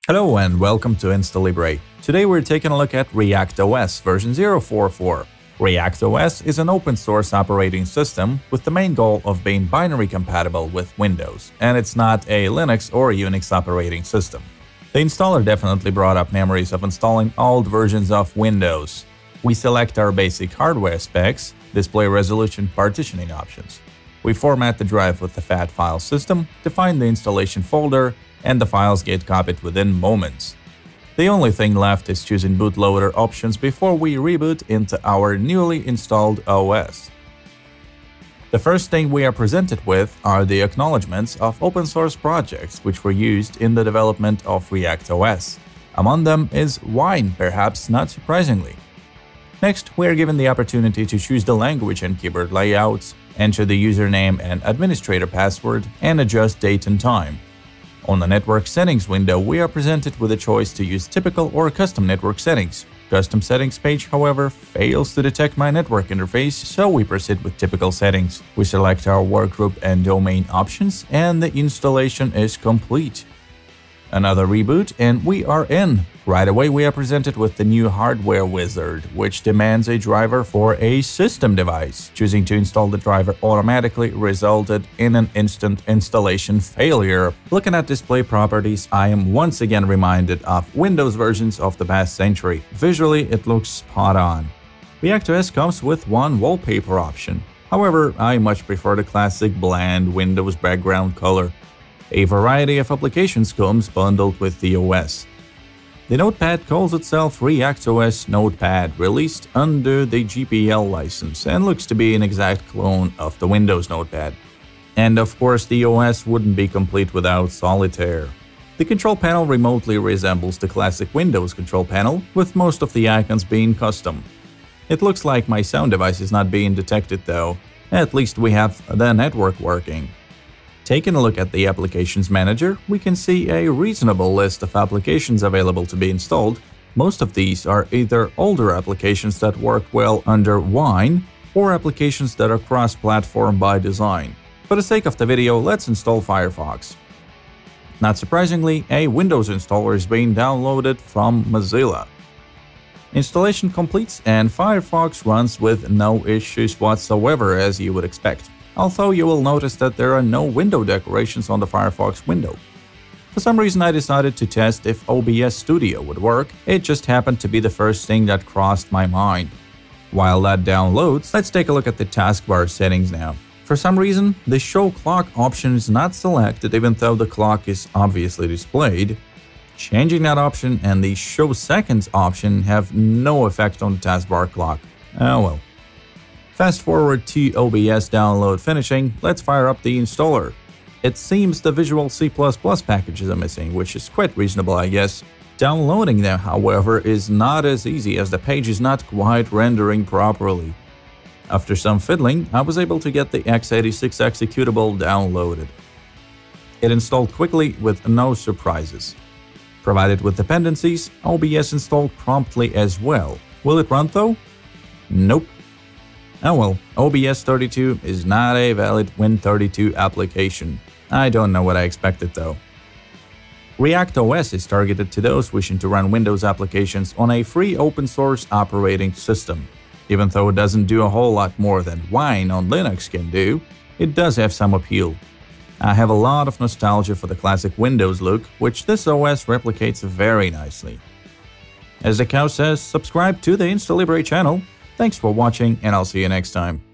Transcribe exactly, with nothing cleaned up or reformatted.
Hello and welcome to installibre. Today we're taking a look at ReactOS version zero point four four. ReactOS is an open source operating system with the main goal of being binary compatible with Windows, and it's not a Linux or Unix operating system. The installer definitely brought up memories of installing old versions of Windows. We select our basic hardware specs, display resolution, partitioning options. We format the drive with the F A T file system, define the installation folder, and the files get copied within moments. The only thing left is choosing bootloader options before we reboot into our newly installed O S. The first thing we are presented with are the acknowledgements of open source projects which were used in the development of ReactOS. Among them is Wine, perhaps not surprisingly. Next, we are given the opportunity to choose the language and keyboard layouts, enter the username and administrator password, and adjust date and time. On the Network Settings window, we are presented with a choice to use typical or custom network settings. Custom settings page, however, fails to detect my network interface, so we proceed with typical settings. We select our workgroup and domain options, and the installation is complete. Another reboot, and we are in. Right away, we are presented with the new hardware wizard, which demands a driver for a system device. Choosing to install the driver automatically resulted in an instant installation failure. Looking at display properties, I am once again reminded of Windows versions of the past century. Visually, it looks spot on. ReactOS comes with one wallpaper option. However, I much prefer the classic bland Windows background color. A variety of applications comes bundled with the O S. The notepad calls itself ReactOS Notepad, released under the G P L license, and looks to be an exact clone of the Windows Notepad. And of course, the O S wouldn't be complete without Solitaire. The control panel remotely resembles the classic Windows control panel, with most of the icons being custom. It looks like my sound device is not being detected though. At least we have the network working. Taking a look at the Applications Manager, we can see a reasonable list of applications available to be installed. Most of these are either older applications that work well under Wine, or applications that are cross-platform by design. For the sake of the video, let's install Firefox. Not surprisingly, a Windows installer is being downloaded from Mozilla. Installation completes and Firefox runs with no issues whatsoever, as you would expect. Although you will notice that there are no window decorations on the Firefox window. For some reason I decided to test if O B S Studio would work. It just happened to be the first thing that crossed my mind. While that downloads, let's take a look at the taskbar settings now. For some reason, the Show Clock option is not selected even though the clock is obviously displayed. Changing that option and the Show Seconds option have no effect on the taskbar clock. Oh well. Fast forward to O B S download finishing, let's fire up the installer. It seems the Visual C plus plus packages are missing, which is quite reasonable I guess. Downloading them, however, is not as easy as the page is not quite rendering properly. After some fiddling, I was able to get the x eighty-six executable downloaded. It installed quickly with no surprises. Provided with dependencies, O B S installed promptly as well. Will it run though? Nope. Oh well, O B S thirty-two is not a valid Win thirty-two application. I don't know what I expected though. ReactOS is targeted to those wishing to run Windows applications on a free open source operating system. Even though it doesn't do a whole lot more than Wine on Linux can do, it does have some appeal. I have a lot of nostalgia for the classic Windows look, which this O S replicates very nicely. As the cow says, subscribe to the installibre channel. Thanks for watching, and I'll see you next time.